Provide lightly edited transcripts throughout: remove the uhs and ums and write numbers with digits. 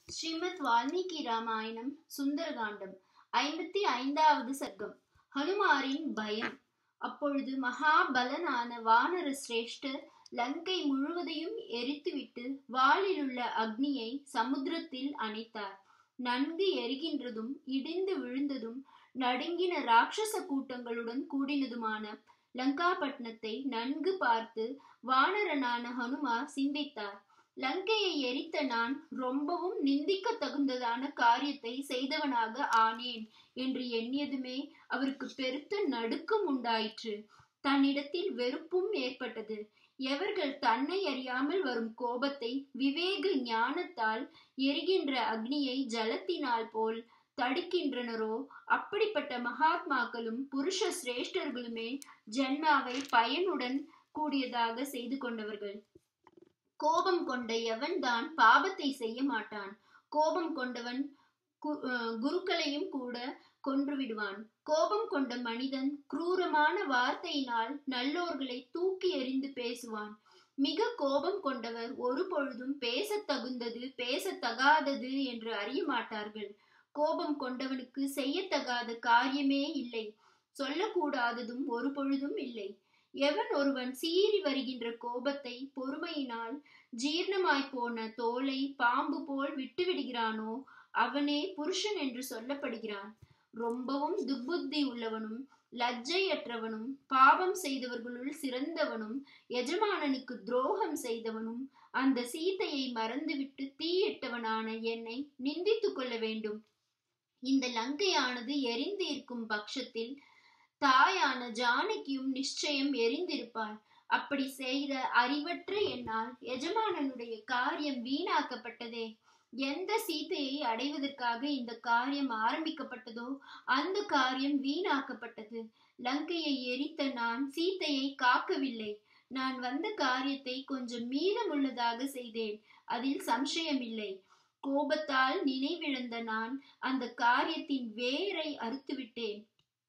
ஸ்ரீமத் வால்மீகி ராமாயணம் சுந்தரகாண்டம் 55வது சர்க்கம். ஹனுமாரின் பயம். அப்பொழுது மகாபலனான வானர சிரேஷ்டர் லங்கை முழுவதையும் எரித்துவிட்டு வாளிலுள்ள அக்னியை சமுத்திரத்தில் அணைத்தார். நன்கு எரிகின்றதும் இடிந்து விழுந்ததும் நடுங்கின ராட்சச கூட்டங்களுடன் கூடினதுமான லங்காபட்டணத்தை நன்கு பார்த்து வானரனான ஹனுமார் சிந்தித்தார். லங்கையை எரித்த நான் ரொம்பவும் நிந்திக்க தகுந்ததான காரியத்தை செய்தவனாக ஆனேன் என்று எண்ணியதுமே அவருக்கு பெருத்த நடுக்கம் உண்டாயிற்று. தன்னிடத்தில் வெறுப்பும் ஏற்பட்டது. எவர்கள் தன்னை அறியாமல் வரும் கோபத்தை விவேக ஞானத்தால் எரிகின்ற அக்னியை ஜலத்தினால் போல் தடுக்கின்றனரோ, அப்படிப்பட்ட மகாத்மாக்களும் புருஷ சிரேஷ்டர்களுமே ஜன்மாவை பயனுடன் கூடியதாக செய்து கொண்டவர்கள். கோபம் கொண்ட எவன் தான் பாபத்தை செய்ய மாட்டான். கோபம் கொண்டவன் குருக்களையும் கூட கொன்று விடுவான். கோபம் கொண்ட மனிதன் குரூரமான வார்த்தையினால் நல்லோர்களை தூக்கி எறிந்து பேசுவான். மிக கோபம் கொண்டவர் ஒரு பொழுதும் பேசத்தகுந்தது பேசத்தகாதது என்று அறிய மாட்டார்கள். கோபம் கொண்டவனுக்கு செய்யத்தகாத காரியமே இல்லை, சொல்லக்கூடாததும் ஒரு பொழுதும் இல்லை. எவன் ஒருவன் சீறி வருகின்ற கோபத்தை பொறுமையினால் ஜீர்ணமாய் போன தோலை பாம்பு போல் விட்டுவிடுகிறானோ அவனே புருஷன் என்று சொல்லப்படுகிறான். ரொம்பவும் துர்புத்தி உள்ளவனும் லஜ்ஜையற்றவனும் பாவம் செய்தவர்களுள் சிறந்தவனும் எஜமானனுக்கு துரோகம் செய்தவனும் அந்த சீதையை மறந்துவிட்டு தீயிட்டவனான என்னை நிந்தித்து கொள்ள வேண்டும். இந்த லங்கையானது எரிந்து இருக்கும் பட்சத்தில் தாயான ஜானகியும் நிச்சயம் எரிந்திருப்பாள். அப்படி செய்த அறிவற்ற என்னால் எஜமானனுடைய காரியம் வீணாக்கப்பட்டதே. எந்த சீதையை அடைவதற்காக இந்த காரியம் ஆரம்பிக்கப்பட்டதோ அந்த காரியம் வீணாக்கப்பட்டது. லங்கையை எரித்த நான் சீதையை காக்கவில்லை. நான் வந்த காரியத்தை கொஞ்சம் மீதமுள்ளதாக செய்தேன், அதில் சம்சயமில்லை. கோபத்தால் நினைவிழந்த நான் அந்த காரியத்தின் வேரை அறுத்துவிட்டேன்.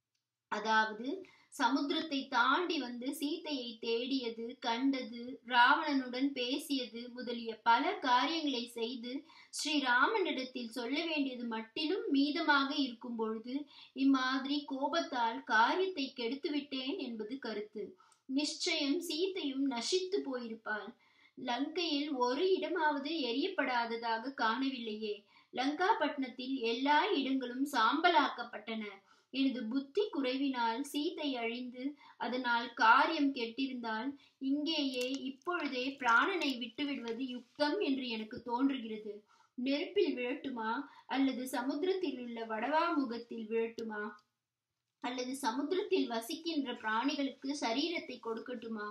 அதாவது சமுத்திரத்தை தாண்டி வந்து சீதையை தேடியது, கண்டது, ராவணனுடன் பேசியது முதலிய பல காரியங்களை செய்து ஸ்ரீராமனிடத்தில் சொல்ல வேண்டியது மட்டிலும் மீதமாக இருக்கும் பொழுது இம்மாதிரி கோபத்தால் காரியத்தை கெடுத்துவிட்டேன் என்பது கருத்து. நிச்சயம் சீதையும் நசித்து போயிருப்பாள். லங்கையில் ஒரு இடமாவது எரியப்படாததாக காணவில்லையே. லங்காபட்டணத்தில் எல்லா இடங்களும் சாம்பலாக்கப்பட்டன. எனது புத்தி குறைவினால் சீதை அழிந்து அதனால் காரியம் கெட்டிருந்தால் இங்கேயே இப்பொழுதே பிராணனை விட்டுவிடுவது யுக்தம் என்று எனக்கு தோன்றுகிறது. நெருப்பில் விழட்டுமா, அல்லது சமுத்திரத்தில் உள்ள வடவாமுகத்தில் விழட்டுமா, அல்லது சமுத்திரத்தில் வசிக்கின்ற பிராணிகளுக்கு சரீரத்தை கொடுக்கட்டுமா?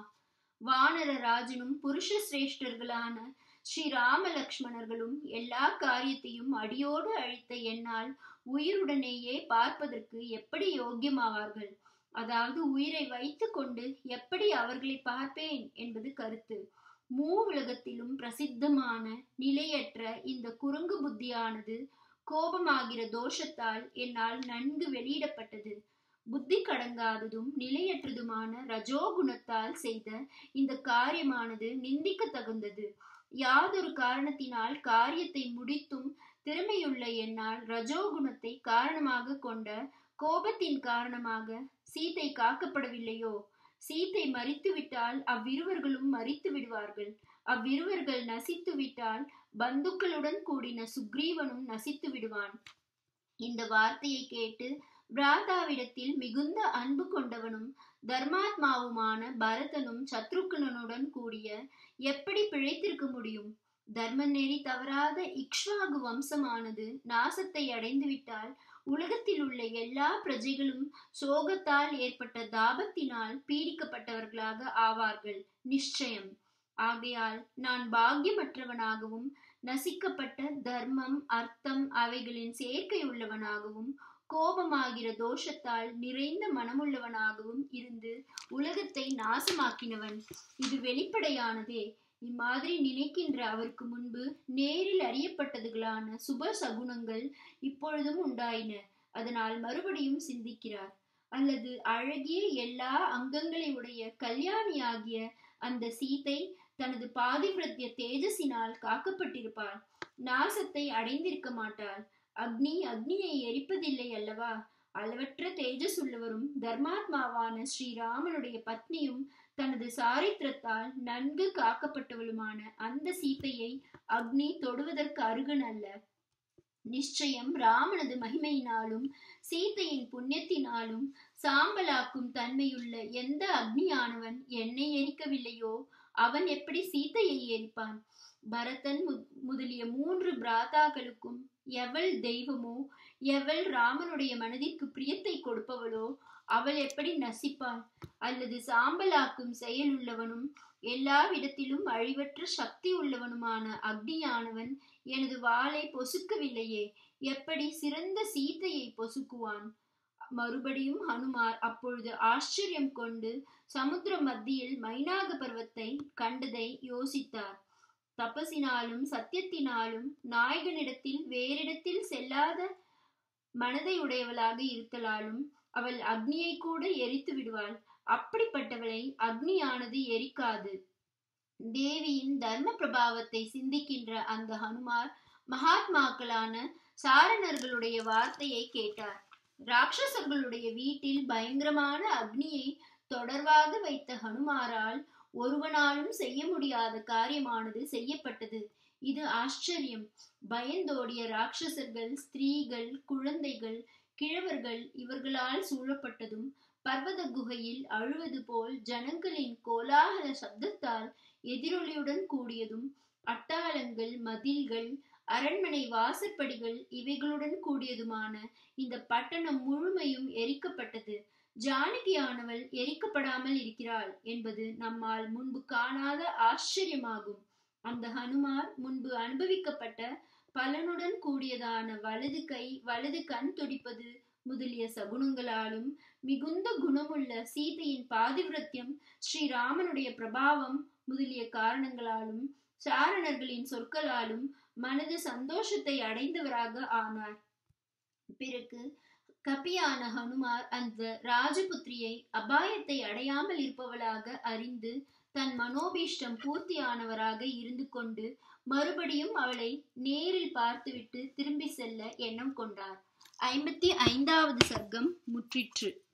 வானர ராஜனும் புருஷ சிரேஷ்டர்களான ஸ்ரீராம லக்ஷ்மணர்களும் எல்லா காரியத்தையும் அடியோடு அழித்த என்னால் உயிருடனேயே பார்ப்பதற்கு எப்படி யோக்கியமாவார்கள்? அதாவது உயிரை வைத்து கொண்டு எப்படி அவர்களை பார்ப்பேன் என்பது கருத்து. மூவுலகத்திலும் பிரசித்தமான நிலையற்ற இந்த குரங்கு புத்தியானது கோபமாகிற தோஷத்தால் என்னால் நன்கு வெளியிடப்பட்டது. புத்தி கடங்காததும் நிலையற்றதுமான ரஜோகுணத்தால் செய்த இந்த காரியமானது நிந்திக்க தகுந்தது. யாதொரு காரணத்தினால் காரியத்தை முடித்தும் திறமையுள்ள என்னால் ரஜோகுணத்தை காரணமாக கொண்ட கோபத்தின் காரணமாக சீதை காக்கப்படவில்லையோ? சீதை மரித்து விட்டால் அவ்விருவர்களும் மரித்து விடுவார்கள். அவ்விருவர்கள் நசித்து விட்டால் பந்துக்களுடன் கூடின சுக்ரீவனும் நசித்து விடுவான். இந்த வார்த்தையை கேட்டு பிராதாவிடத்தில் மிகுந்த அன்பு கொண்டவனும் தர்மாத்மாவுமான பரதனும் சத்ருக்கனுடன் கூடிய எப்படி பிழைத்திருக்க முடியும்? தர்ம நெறி தவறாத இக்ஷ்வாகு வம்சமானது நாசத்தை அடைந்துவிட்டால் உலகத்தில் உள்ள எல்லா பிரஜைகளும் சோகத்தால் ஏற்பட்ட தாபத்தினால் பீடிக்கப்பட்டவர்களாக ஆவார்கள் நிச்சயம். ஆகையால் நான் பாக்கியமற்றவனாகவும் நசிக்கப்பட்ட தர்மம் அர்த்தம் அவைகளின் சேர்க்கை உள்ளவனாகவும் கோபமாகிற தோஷத்தால் நிறைந்த மனமுள்ளவனாகவும் இருந்து உலகத்தை நாசமாக்கினவன். இது வெளிப்படையானதே. இம்மாதிரி நினைக்கின்ற அவருக்கு முன்பு நேரில் அறியப்பட்டதுகளான சுப சகுனங்கள் இப்பொழுதும் உண்டாயின. அதனால் மறுபடியும் சிந்திக்கிறார். அல்லது அழகிய எல்லா அங்கங்களை உடைய கல்யாணியாகிய அந்த சீதை தனது பாதிவிரத்திய தேஜஸினால் காக்கப்பட்டிருப்பாள். நாசத்தை அடைந்திருக்க மாட்டாள். அக்னி அக்னியை எரிப்பதில்லை அல்லவா? அளவற்ற தேஜஸ் உள்ளவரும் தர்மாத்மாவான ஸ்ரீராமனுடைய பத்னியும் தனது சாரித்திரத்தால் நன்கு காக்கப்பட்டவளுமான அந்த சீதையை அக்னி தொடுவதற்கு அருகன் அல்ல. நிச்சயம் ராமனது மகிமையினாலும் சீதையின் புண்ணியத்தினாலும் சாம்பலாக்கும் தன்மையுள்ள எந்த அக்னியானவன் என்னை எரிக்கவில்லையோ அவன் எப்படி சீதையை எரிப்பான்? பரதன் முதலிய 3 பிராதாக்களுக்கும் எவள் தெய்வமோ, எவள் ராமனுடைய மனதிற்கு பிரியத்தை கொடுப்பவளோ அவள் எப்படி நசிப்பாள்? அல்லது சாம்பலாக்கும் செயல் உள்ளவனும் எல்லாவிடத்திலும் அழிவற்ற சக்தி உள்ளவனுமான அக்னியானவன் எனது வாளை பொசுக்கவில்லையே, எப்படி சிறந்த சீதையை பொசுக்குவான்? மறுபடியும் ஹனுமார் அப்பொழுது ஆச்சரியம் கொண்டு சமுத்திர மத்தியில் மைனாக பர்வத்தை கண்டதை யோசித்தார். தபசினாலும் சத்தியத்தினாலும் நாயகனிடத்தில் வேறிடத்தில் செல்லாத மனதை உடையவளாக இருத்தலாலும் அவள் அக்னியை கூட எரித்து விடுவாள். அப்படிப்பட்டவளை அக்னியானது எரிக்காது. தேவியின் தர்ம பிரபாவத்தை சிந்திக்கின்ற அந்த ஹனுமார் மகாத்மாக்களான சாரணர்களுடைய வார்த்தையை கேட்டார். ராட்சசர்களுடைய வீட்டில் பயங்கரமான அக்னியை தொடர்பாக வைத்த ஹனுமாரால் ஒருவனாலும் செய்ய முடியாத காரியமானது செய்யப்பட்டது. இது ஆச்சரியம். பயந்தோடிய ராட்சசர்கள் ஸ்திரீகள், குழந்தைகள், கிழவர்கள் இவர்களால் சூழப்பட்டதும் பர்வத குகையில் அழுவது போல் ஜனங்களின் கோலாகல சப்தத்தால் எதிரொலியுடன் கூடியதும் அட்டாளங்கள், மதில்கள், அரண்மனை வாசற்படிகள் இவைகளுடன் கூடியதுமான இந்த பட்டணம் முழுமையும் எரிக்கப்பட்டது. ஜானகியானவள் எரிக்கப்படாமல் இருக்கிறாள் என்பது நம்மால் முன்பு காணாத ஆச்சரியமாகும். அந்த ஹனுமார் முன்பு அனுபவிக்கப்பட்ட பலனுடன் கூடியதான வலது கை, வலது கண் துடிப்பது முதலிய சகுனங்களாலும் மிகுந்த குணமுள்ள சீதையின் பாதிவிரத்தியம், ஸ்ரீராமனுடைய பிரபாவம் முதலிய காரணங்களாலும் சாரணர்களின் சொற்களாலும் மனது சந்தோஷத்தை அடைந்தவராக ஆனார். பிறகு கபியான ஹனுமார் அந்த ராஜபுத்திரியை அபாயத்தை அடையாமல் இருப்பவளாக அறிந்து தன் மனோபீஷ்டம் பூர்த்தியானவராக இருந்து கொண்டு மறுபடியும் அவளை நேரில் பார்த்துவிட்டு திரும்பி செல்ல எண்ணம் கொண்டார். 55வது சர்க்கம் முற்றிற்று.